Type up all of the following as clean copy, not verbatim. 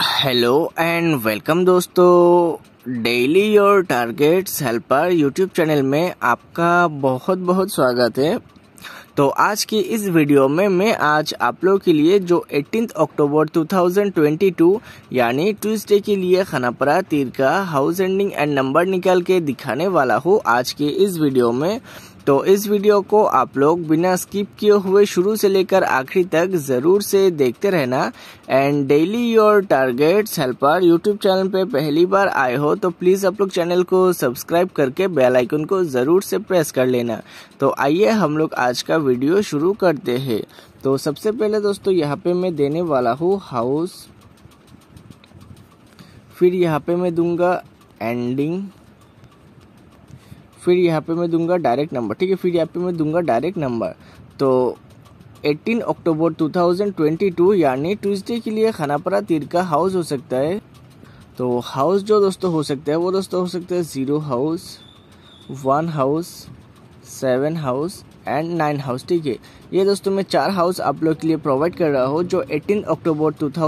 Hello and welcome दोस्तों, daily your targets helper YouTube channel में आपका बहुत बहुत स्वागत है। तो आज की इस वीडियो में मैं आज आप लोगों के लिए जो 18 अक्टूबर 2022 यानी ट्यूसडे के लिए खानापारा तीर का हाउस एंडिंग एंड नंबर निकाल के दिखाने वाला हूँ आज की इस वीडियो में। तो इस वीडियो को आप लोग बिना स्किप किए हुए शुरू से लेकर आखिरी तक जरूर से देखते रहना। And daily your targets helper YouTube channel पे पहली बार आए हो तो प्लीज आप लोग चैनल को सब्सक्राइब करके बेल आइकन को जरूर से प्रेस कर लेना। तो आइए हम लोग आज का वीडियो शुरू करते हैं। तो सबसे पहले दोस्तों यहाँ पे मैं देने वाला हूँ हाउस, फिर यहाँ पे मैं दूंगा एंडिंग, फिर यहाँ पे मैं दूंगा डायरेक्ट नंबर, ठीक है। फिर यहाँ पे मैं दूंगा डायरेक्ट नंबर। तो 18 अक्टूबर 2022 यानी ट्यूसडे के लिए खानापारा तीर का हाउस हो सकता है। तो हाउस जो दोस्तों हो सकता है वो दोस्तों हो सकता है 0 house, 1 house, 7 house and 9 house, ठीक है। ये दोस्तों मैं 4 हाउस आप लोग के लिए प्रोवाइड कर रहा हूँ जो 18 अक्टूबर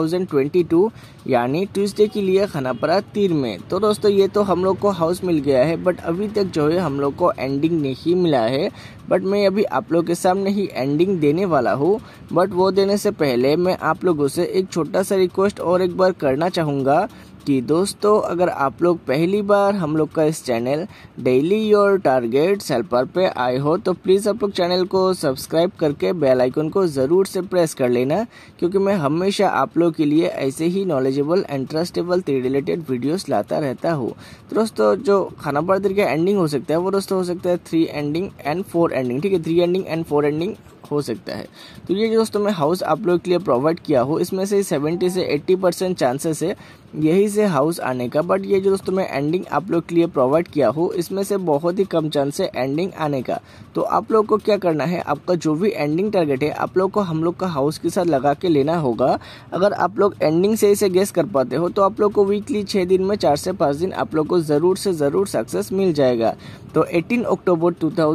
2022 यानी ट्यूसडे के लिए खानापारा तीर में। तो दोस्तों ये तो हम लोग को हाउस मिल गया है, बट अभी तक जो है हम लोग को एंडिंग नहीं मिला है। बट मैं अभी आप लोग के सामने ही एंडिंग देने वाला हूँ। बट वो देने से पहले मैं आप लोगों से एक छोटा सा रिक्वेस्ट और एक बार करना चाहूँगा कि दोस्तों अगर आप लोग पहली बार हम लोग का इस channel daily your targets helper पे आए हो तो प्लीज़ आप लोग चैनल को सब्सक्राइब करके बेल आइकन को ज़रूर से प्रेस कर लेना, क्योंकि मैं हमेशा आप लोग के लिए ऐसे ही नॉलेजेबल एंड ट्रस्टेबल तीर रिलेटेड वीडियोस लाता रहता हूँ। तो दोस्तों जो खानापारा तीर का एंडिंग हो सकता है वो दोस्तों हो सकता है 3 एंडिंग एंड 4 एंडिंग, ठीक है। 3 एंडिंग एंड 4 एंडिंग हो सकता है। तो ये जो दोस्तों मैं हाउस आप लोग के लिए प्रोवाइड किया हूँ इसमें से 70 से 80% चांसेस है यही से हाउस आने का। बट ये जो दोस्तों मैं एंडिंग आप लोग के लिए प्रोवाइड किया हूँ इसमें से बहुत ही कम चांस है एंडिंग आने का। तो आप लोग को क्या करना है, आपका जो भी एंडिंग टारगेट है आप लोग को हम लोग का हाउस के साथ लगा के लेना होगा। अगर आप लोग एंडिंग से इसे गेस कर पाते हो तो आप लोग को वीकली 6 दिन में 4 से 5 दिन आप लोग को ज़रूर से ज़रूर सक्सेस मिल जाएगा। तो 18 अक्टूबर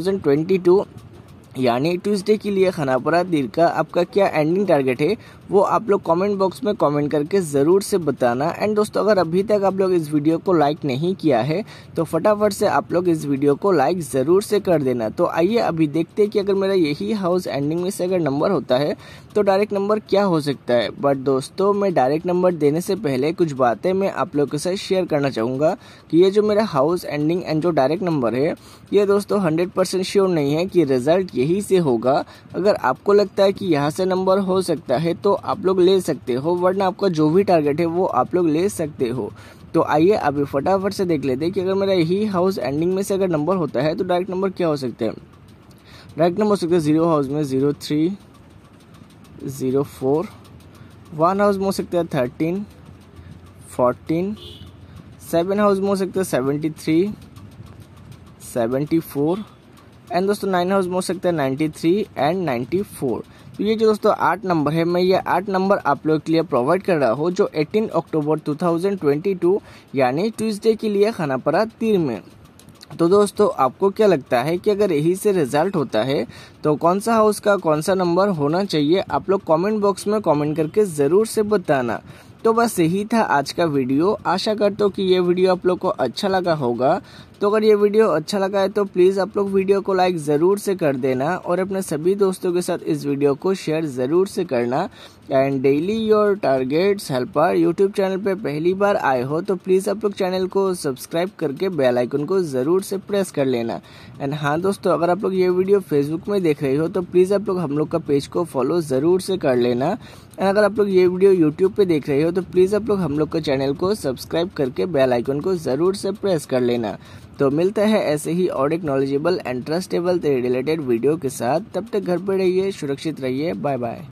2022 यानी ट्यूसडे के लिए खानापारा तीर का आपका क्या एंडिंग टारगेट है वो आप लोग कमेंट बॉक्स में कमेंट करके ज़रूर से बताना। एंड दोस्तों अगर अभी तक आप लोग इस वीडियो को लाइक नहीं किया है तो फटाफट से आप लोग इस वीडियो को लाइक ज़रूर से कर देना। तो आइए अभी देखते हैं कि अगर मेरा यही हाउस एंडिंग में से अगर नंबर होता है तो डायरेक्ट नंबर क्या हो सकता है। बट दोस्तों मैं डायरेक्ट नंबर देने से पहले कुछ बातें मैं आप लोग के साथ शेयर करना चाहूँगा कि ये जो मेरा हाउस एंडिंग एंड जो डायरेक्ट नंबर है ये दोस्तों 100% श्योर नहीं है कि रिजल्ट यही से होगा। अगर आपको लगता है कि यहाँ से नंबर हो सकता है तो आप लोग ले सकते हो, वरना आपका जो भी टारगेट है वो आप लोग ले सकते हो। तो आइए अभी फटाफट से देख लेते हैं कि अगर मेरा यही हाउस एंडिंग में से अगर नंबर होता है तो डायरेक्ट नंबर क्या हो सकते हैं। डायरेक्ट नंबर हो सकते हैं 0 हाउस में 03, 04, 1 हाउस में हो सकता है 13, 14, 7 हाउस में हो सकता है 73, 74 एंड दोस्तों 9 हाउस में हो सकता है 93 एंड 94। तो ये जो दोस्तों 8 नंबर है मैं ये 8 नंबर आप लोग के लिए प्रोवाइड कर रहा हूँ जो 18 अक्टूबर 2022 यानी ट्यूसडे के लिए खानापारा तीर में। तो दोस्तों आपको क्या लगता है कि अगर यही से रिजल्ट होता है तो कौन सा हाउस का कौन सा नंबर होना चाहिए, आप लोग कमेंट बॉक्स में कमेंट करके ज़रूर से बताना। तो बस यही था आज का वीडियो। आशा करता हूँ कि ये वीडियो आप लोग को अच्छा लगा होगा। तो अगर ये वीडियो अच्छा लगा है तो प्लीज़ आप लोग वीडियो को लाइक ज़रूर से कर देना और अपने सभी दोस्तों के साथ इस वीडियो को शेयर ज़रूर से करना। And daily your targets helper YouTube channel पे पहली बार आए हो तो प्लीज़ आप लोग चैनल को सब्सक्राइब करके बेल आइकन को ज़रूर से प्रेस कर लेना। एंड हाँ दोस्तों अगर आप लोग ये वीडियो फेसबुक में देख रहे हो तो प्लीज़ आप लोग हम लोग का पेज को फॉलो ज़रूर से कर लेना। एंड अगर आप लोग ये वीडियो यूट्यूब पे देख रहे हो तो प्लीज़ आप लोग हम लोग का चैनल को सब्सक्राइब करके बेल आइकन को ज़रूर से प्रेस कर लेना। तो मिलता है ऐसे ही और एक knowledgeable and trustable related video के साथ। तब तक घर पे रहिए, सुरक्षित रहिए, बाय बाय।